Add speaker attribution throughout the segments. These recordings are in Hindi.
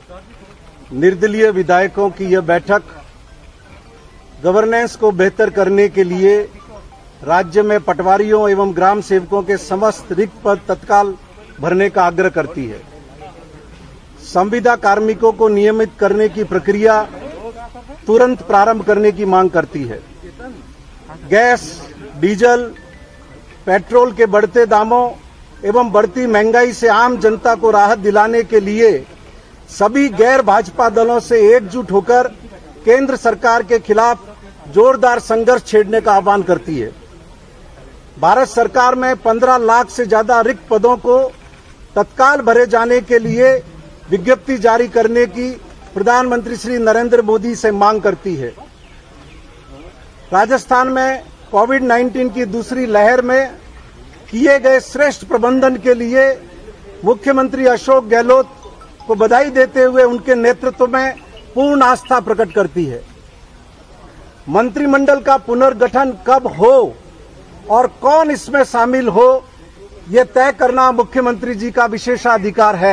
Speaker 1: निर्दलीय विधायकों की यह बैठक गवर्नेंस को बेहतर करने के लिए राज्य में पटवारियों एवं ग्राम सेवकों के समस्त रिक्त पद तत्काल भरने का आग्रह करती है। संविदा कार्मिकों को नियमित करने की प्रक्रिया तुरंत प्रारंभ करने की मांग करती है। गैस, डीजल, पेट्रोल के बढ़ते दामों एवं बढ़ती महंगाई से आम जनता को राहत दिलाने के लिए सभी गैर भाजपा दलों से एकजुट होकर केंद्र सरकार के खिलाफ जोरदार संघर्ष छेड़ने का आह्वान करती है। भारत सरकार में 15 लाख से ज्यादा रिक्त पदों को तत्काल भरे जाने के लिए विज्ञप्ति जारी करने की प्रधानमंत्री श्री नरेंद्र मोदी से मांग करती है। राजस्थान में कोविड-19 की दूसरी लहर में किए गए श्रेष्ठ प्रबंधन के लिए मुख्यमंत्री अशोक गहलोत को बधाई देते हुए उनके नेतृत्व में पूर्ण आस्था प्रकट करती है। मंत्रिमंडल का पुनर्गठन कब हो और कौन इसमें शामिल हो, ये तय करना मुख्यमंत्री जी का विशेषाधिकार है।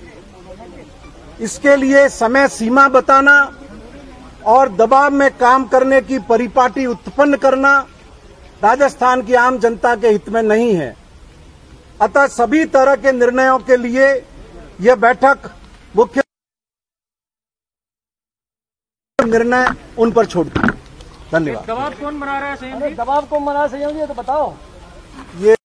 Speaker 1: इसके लिए समय सीमा बताना और दबाव में काम करने की परिपाटी उत्पन्न करना राजस्थान की आम जनता के हित में नहीं है। अतः सभी तरह के निर्णयों के लिए यह बैठक मुख्य निर्णय उन पर छोड़ती है। धन्यवाद।
Speaker 2: दबाव कौन बना रहा है संयम जी?
Speaker 3: दबाव कौन बना रहा है संयम जी, ये तो बताओ।
Speaker 1: ये